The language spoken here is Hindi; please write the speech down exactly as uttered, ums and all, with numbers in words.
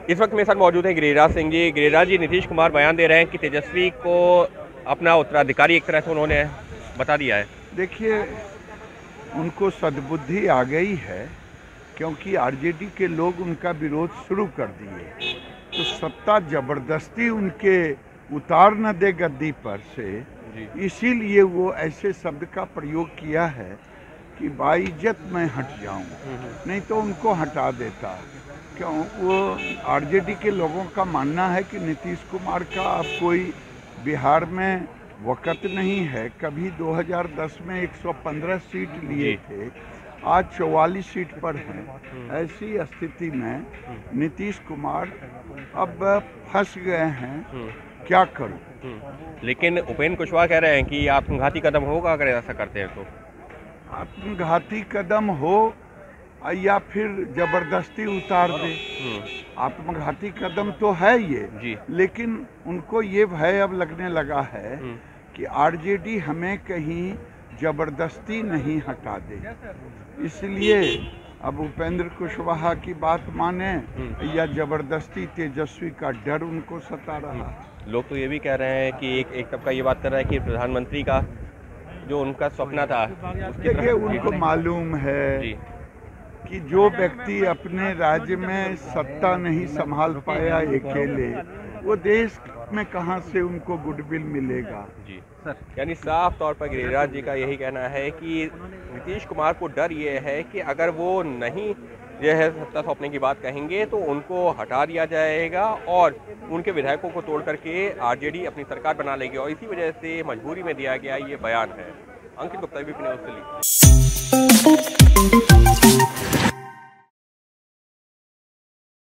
इस वक्त मेरे साथ मौजूद हैं गिरिराज सिंह जी। गिरिराज जी, नीतीश कुमार बयान दे रहे हैं कि तेजस्वी को अपना उत्तराधिकारी एक तरह से उन्होंने बता दिया है। देखिए, उनको सद्बुद्धि आ गई है क्योंकि आरजेडी के लोग उनका विरोध शुरू कर दिए, तो सत्ता जबरदस्ती उनके उतार न दे गद्दी पर से, इसीलिए वो ऐसे शब्द का प्रयोग किया है कि बाइज्जत मैं हट जाऊं, नहीं तो उनको हटा देता। क्यों? वो आरजेडी के लोगों का मानना है कि नीतीश कुमार का अब कोई बिहार में वक़्त नहीं है। कभी दो हज़ार दस में एक सौ पंद्रह सीट लिए थे, आज चौवालीस सीट पर हैं। ऐसी स्थिति में नीतीश कुमार अब फंस गए हैं, क्या करूं? लेकिन उपेंद्र कुशवाहा कह रहे हैं कि आत्मघाती कदम होगा अगर ऐसा करते हैं तो। आत्मघाती कदम हो या फिर जबरदस्ती उतार दे, आत्मघाती कदम तो है ये, लेकिन उनको ये भय अब लगने लगा है कि आरजेडी हमें कहीं जबरदस्ती नहीं हटा दे, इसलिए अब उपेंद्र कुशवाहा की बात माने या जबरदस्ती तेजस्वी का डर उनको सता रहा। लोग तो ये भी कह रहे हैं कि एक एक तबका ये बात कर रहा है कि प्रधानमंत्री का जो उनका सपना था, देखिए उनको मालूम है कि जो व्यक्ति अपने राज्य में सत्ता नहीं संभाल पाया अकेले, वो देश में कहां से उनको गुडविल मिलेगा। जी सर, यानी साफ तौर पर गिरिराज जी का यही कहना है कि नीतीश कुमार को डर ये है कि अगर वो नहीं जो है सत्ता सौंपने की बात कहेंगे तो उनको हटा दिया जाएगा और उनके विधायकों को तोड़ करके आरजेडी अपनी सरकार बना लेगी, और इसी वजह से मजबूरी में दिया गया ये बयान है। Ankit Gupta, ABP news Delhi.